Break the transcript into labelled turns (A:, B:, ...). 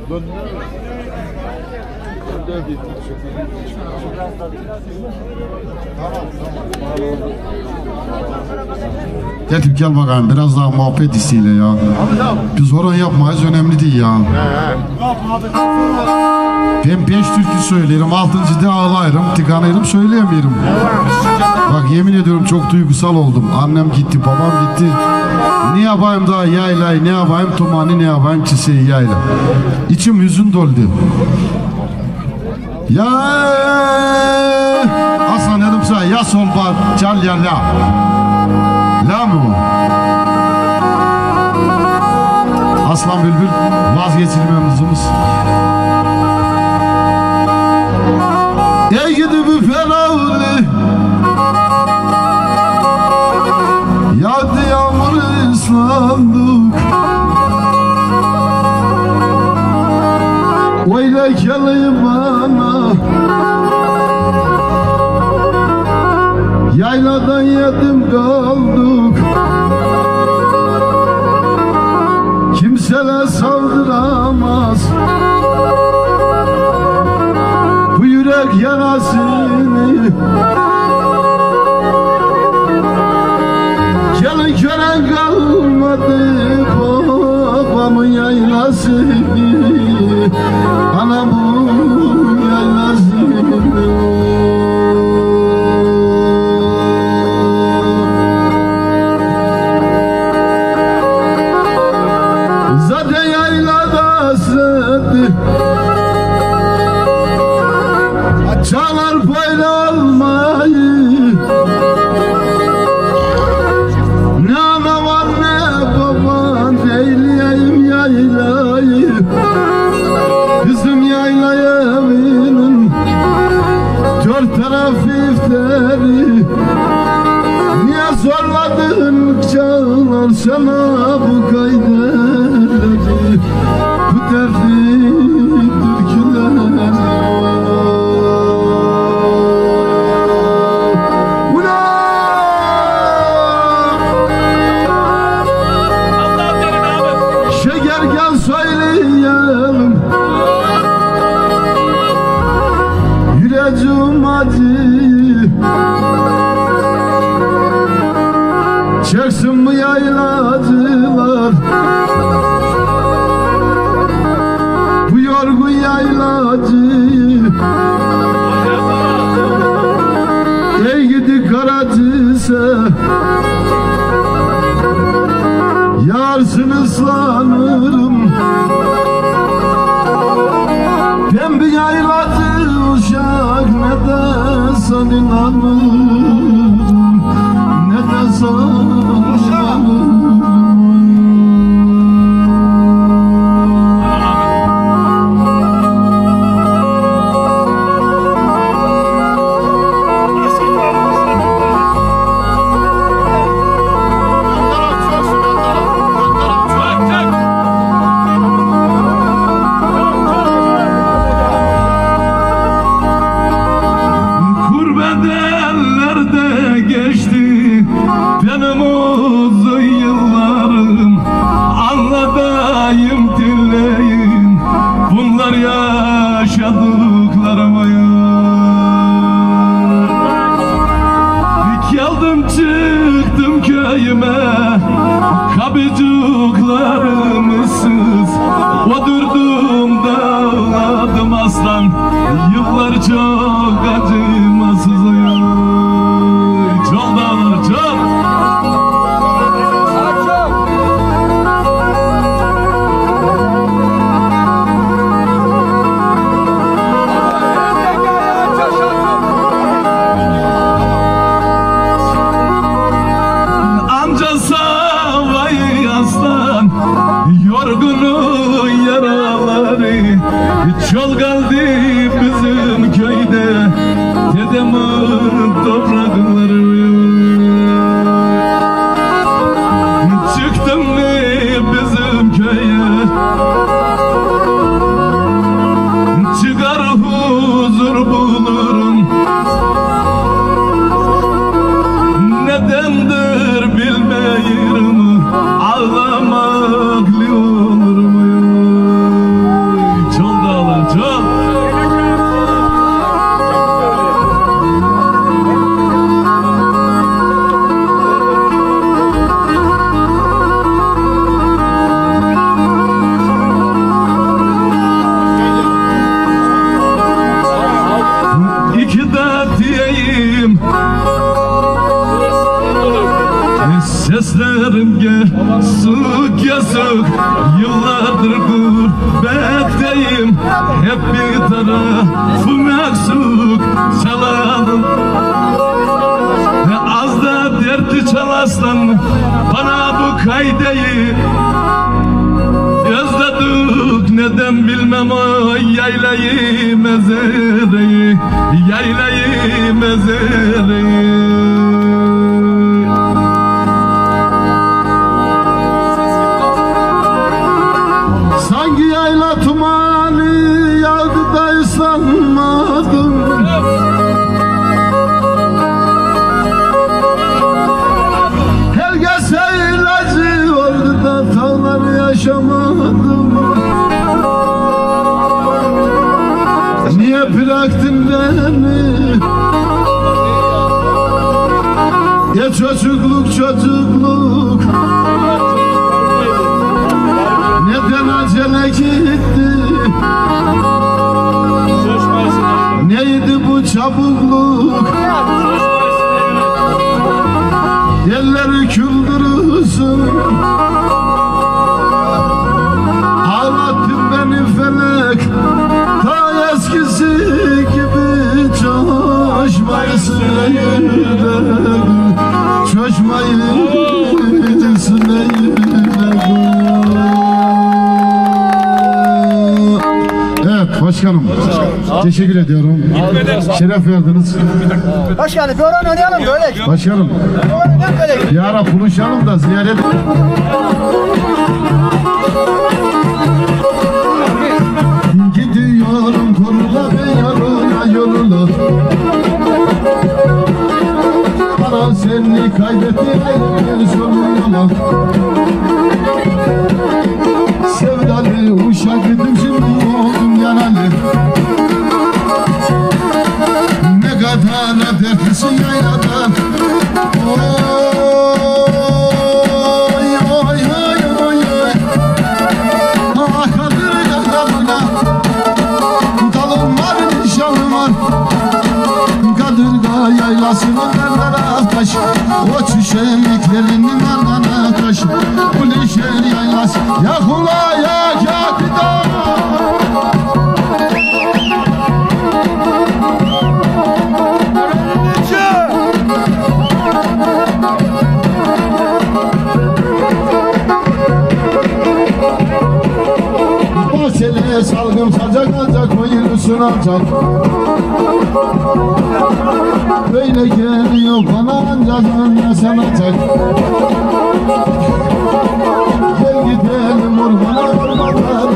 A: Getir gel bakayım biraz daha muhabbet isteyle ya. Biz horon yapmayız önemli değil ya. Ben 5 türkü söylerim, 6. da ağlayırım, tıkanırım söyleyemiyorum. Bak yemin ediyorum çok duygusal oldum. Annem gitti, babam gitti. Ne yapayım daha yaylayı, ne yapayım tumanı, ne yapayım çiçeği yayla. İçim hüzün doldu. Ya Hasan dedim sana ya sol bar, çal ya la. La mı? Aslan Bülbül vazgeçilmemizimiz. Ey gidi bir feravli yağdı yağmur ıslandık. Öyle geleyim bana yayladan yedim kaldık. Kimseler saldıramaz bu yürek yarasını. Gelin gören kalmadı babamın yaylasını, anamın yaylasını. Zaten yayladasın çalar payla almayı. Ne ana var ne baban eyleyeyim yaylayı. Kızım yayla evinin dört taraf ifteri. Niye zorladın çağlar sana bu kaydeleri, bu derdi türküleri. Şeker gel söyleyelim, yüreğim acı. Çeksin bu yaylacılar, bu yorgun yaylacı. Ey gidi karacıysa yarsın ıslanırım. Ben bir yaylacı uşak ne de san inanırım, ne de san. Kurbet eller
B: hep bir tarafı meksuk çalalım. Az da derdi çal aslan bana bu kaydeyi. Özledik neden bilmem o yaylayı mezereyi, yaylayı mezereyi.
A: Sanki yayla tumanı yağdı da ıslanmadım. Herkes ilacı oldu da tağlar yaşamadım. Niye bıraktın beni? Ya çocukluk çocukluk, neden acele gitti? Neydi bu çabukluk? Yerleri küldürürsün. Ağlattın beni felek, ta eskisi gibi coşmayısın eylem, coşmayısın eylem. Evet başkanım, teşekkür ediyorum. Şeref verdiniz.
C: Başkanım bir oran oynayalım böyle.
A: Başkanım, bir ara buluşalım da ziyaret. Gidiyorum korula ve yoluna yoluna. Bana seni kaybettiğin sonuna. Sevdalı uşak idim şimdi oldum yaralı. Ne kadar dertlisin yaylada. Oy oy oy oy oy. Ah kadırga kadırga. Dalım var nişanım var. Kadırga yaylasının ardına taş. O çüşemiklerinin ardına taş. Kulişer yaylası yakula yak yakıda. Bahçeli salgın sacak ancak koyulsun ancak. Böyle geliyor bana ancak önüne sanacak. Gel gidelim ormana ormanlar